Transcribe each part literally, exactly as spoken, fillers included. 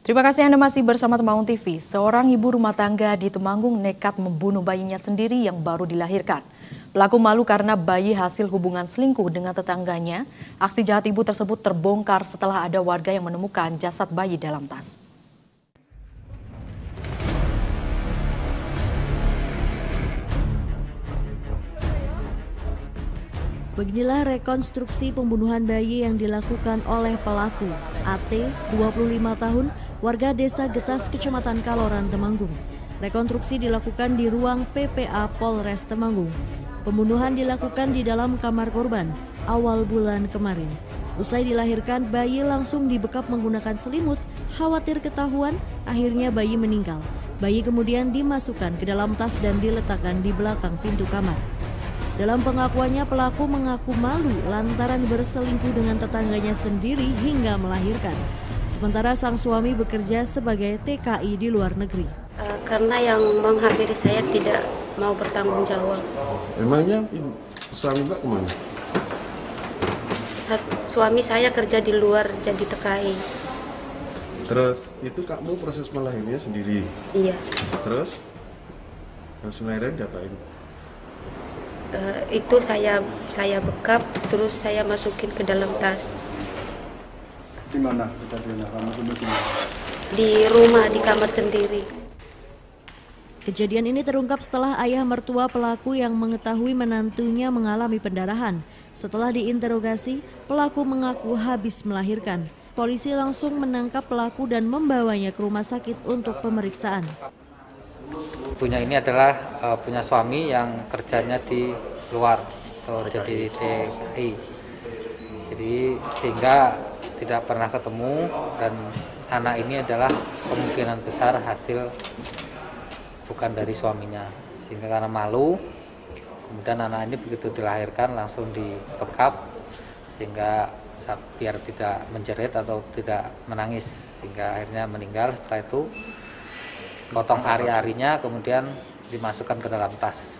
Terima kasih Anda masih bersama Temanggung T V. Seorang ibu rumah tangga di Temanggung nekat membunuh bayinya sendiri yang baru dilahirkan. Pelaku malu karena bayi hasil hubungan selingkuh dengan tetangganya. Aksi jahat ibu tersebut terbongkar setelah ada warga yang menemukan jasad bayi dalam tas. Beginilah rekonstruksi pembunuhan bayi yang dilakukan oleh pelaku A T, dua puluh lima tahun, warga desa Getas, Kecamatan Kaloran, Temanggung. Rekonstruksi dilakukan di ruang P P A Polres Temanggung. Pembunuhan dilakukan di dalam kamar korban awal bulan kemarin. Usai dilahirkan, bayi langsung dibekap menggunakan selimut, khawatir ketahuan, akhirnya bayi meninggal. Bayi kemudian dimasukkan ke dalam tas dan diletakkan di belakang pintu kamar. Dalam pengakuannya, pelaku mengaku malu lantaran berselingkuh dengan tetangganya sendiri hingga melahirkan. Sementara sang suami bekerja sebagai T K I di luar negeri. Uh, karena yang menghampiri saya tidak mau bertanggung jawab. Emangnya suami Mbak kemana? Suami saya kerja di luar jadi T K I. Terus itu kamu proses melahirnya sendiri? Iya. Terus proses melahirnya diapain? Uh, itu saya saya bekap, terus saya masukin ke dalam tas. Di mana kejadiannya? Kamu di mana? Di rumah, di kamar sendiri. Kejadian ini terungkap setelah ayah mertua pelaku yang mengetahui menantunya mengalami pendarahan. Setelah diinterogasi, pelaku mengaku habis melahirkan. Polisi langsung menangkap pelaku dan membawanya ke rumah sakit untuk pemeriksaan. Ibunya ini adalah uh, punya suami yang kerjanya di luar, atau jadi T K I. Jadi sehingga tidak pernah ketemu, dan anak ini adalah kemungkinan besar hasil bukan dari suaminya. Sehingga karena malu, kemudian anak ini begitu dilahirkan langsung dibekap sehingga biar tidak menjerit atau tidak menangis, sehingga akhirnya meninggal. Setelah itu potong ari-arinya kemudian dimasukkan ke dalam tas.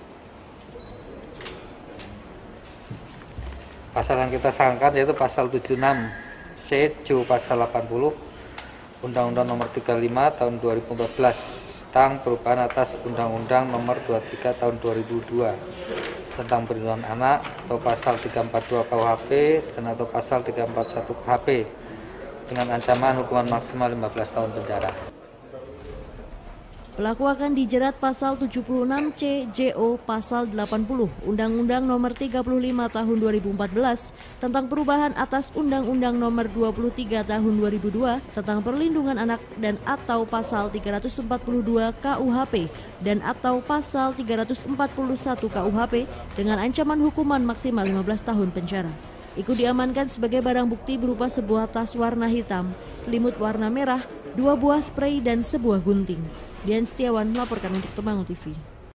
Pasal yang kita sangkakan yaitu pasal tujuh puluh enam C, J pasal delapan puluh Undang-Undang Nomor tiga puluh lima Tahun dua ribu empat belas tentang perubahan atas Undang-Undang Nomor dua puluh tiga Tahun dua ribu dua tentang perlindungan anak, atau pasal tiga ratus empat puluh dua K U H P dan atau pasal tiga ratus empat puluh satu K H P dengan ancaman hukuman maksimal lima belas tahun penjara. Pelaku akan dijerat pasal tujuh puluh enam C J O pasal delapan puluh Undang-Undang Nomor tiga puluh lima Tahun dua ribu empat belas tentang perubahan atas Undang-Undang Nomor dua puluh tiga Tahun dua ribu dua tentang perlindungan anak dan atau pasal tiga ratus empat puluh dua K U H P dan atau pasal tiga ratus empat puluh satu K U H P dengan ancaman hukuman maksimal lima belas tahun penjara. Ikut diamankan sebagai barang bukti berupa sebuah tas warna hitam, selimut warna merah, dua buah sprei dan sebuah gunting. Dian Setiawan melaporkan untuk Temanggung T V.